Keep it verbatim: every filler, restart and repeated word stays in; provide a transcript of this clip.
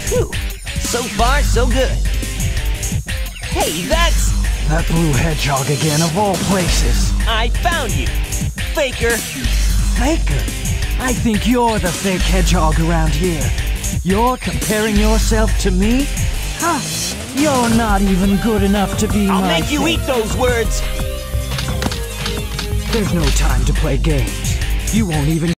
Whew. So far, so good. Hey, that's... That blue hedgehog again, of all places. I found you. Faker. Faker? I think you're the fake hedgehog around here. You're comparing yourself to me? Huh? You're not even good enough to be I'll my make you fake. eat those words. There's no time to play games. You won't even